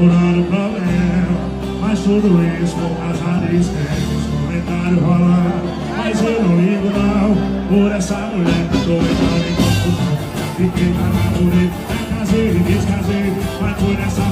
o problema, mas tudo isso por causa de esquemas, comentário rolando, mas eu não ligo não, por essa mulher que tô entrando em confusão. Fiquei na natureza, casei e descasei, mas por essa